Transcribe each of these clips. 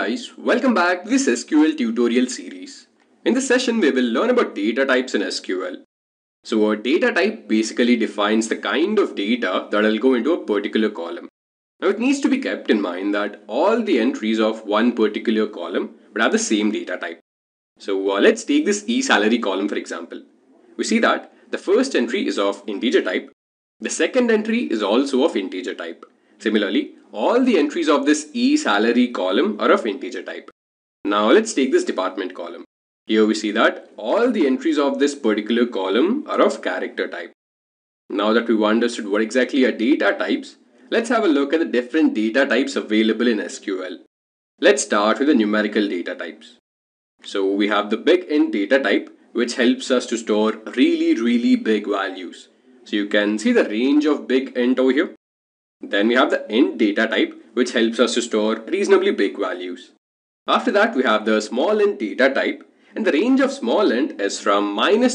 guys, welcome back to this SQL tutorial series. In this session we will learn about data types in SQL. So a data type basically defines the kind of data that will go into a particular column. Now it needs to be kept in mind that all the entries of one particular column would have the same data type. So let's take this eSalary column for example. We see that the first entry is of integer type. The second entry is also of integer type. Similarly, all the entries of this eSalary column are of integer type. Now let's take this department column. Here we see that all the entries of this particular column are of character type. Now that we've understood what exactly are data types, let's have a look at the different data types available in SQL. Let's start with the numerical data types. So we have the big int data type, which helps us to store really big values. So you can see the range of big int over here. Then we have the int data type, which helps us to store reasonably big values. After that, we have the small int data type, and the range of small int is from minus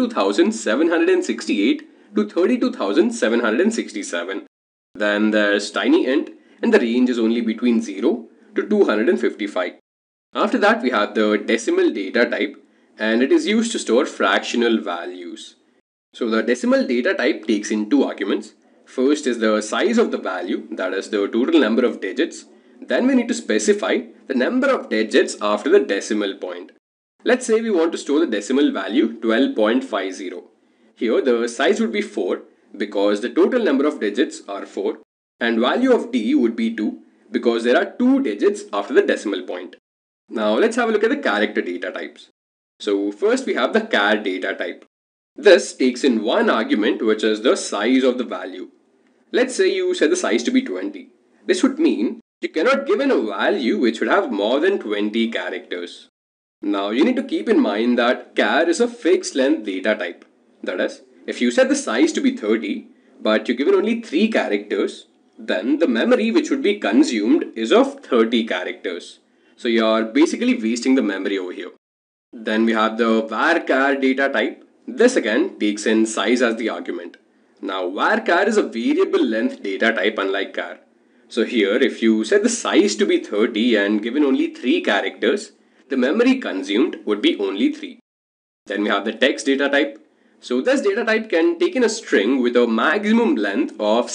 32,768 to 32,767. Then there's tiny int, and the range is only between 0 to 255. After that, we have the decimal data type, and it is used to store fractional values. So the decimal data type takes in two arguments. First is the size of the value, that is the total number of digits. Then we need to specify the number of digits after the decimal point. Let's say we want to store the decimal value 12.50. Here the size would be 4 because the total number of digits are 4, and value of d would be 2 because there are 2 digits after the decimal point. Now let's have a look at the character data types. So first we have the char data type. This takes in one argument, which is the size of the value. Let's say you set the size to be 20. This would mean you cannot give in a value which would have more than 20 characters. Now you need to keep in mind that char is a fixed length data type. That is, if you set the size to be 30, but you're given only 3 characters, then the memory which would be consumed is of 30 characters. So you're basically wasting the memory over here. Then we have the var data type. This again takes in size as the argument. Now var is a variable length data type unlike char. So here if you set the size to be 30 and given only 3 characters, the memory consumed would be only 3. Then we have the text data type. So this data type can take in a string with a maximum length of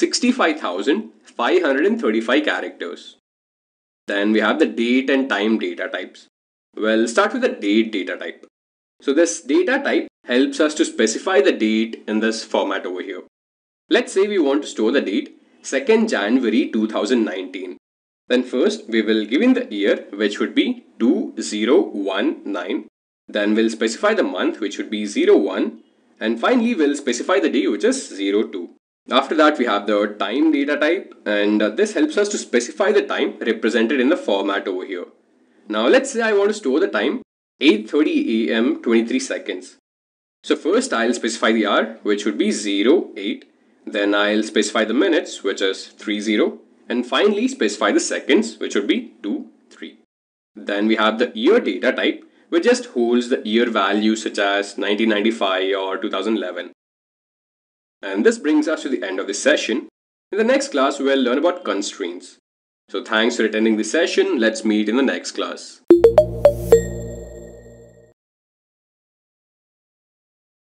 65,535 characters. Then we have the date and time data types. We'll start with the date data type. So this data type helps us to specify the date in this format over here. Let's say we want to store the date 2nd January 2019. Then first we will give in the year, which would be 2019. Then we'll specify the month, which would be 01. And finally we'll specify the day, which is 02. After that we have the time data type, and this helps us to specify the time represented in the format over here. Now let's say I want to store the time 8:30 AM 23 seconds. So first I'll specify the hour, which would be 08. Then I'll specify the minutes, which is 30. And finally specify the seconds, which would be 23. Then we have the year data type, which just holds the year values such as 1995 or 2011. And this brings us to the end of this session. In the next class, we'll learn about constraints. So thanks for attending this session. Let's meet in the next class.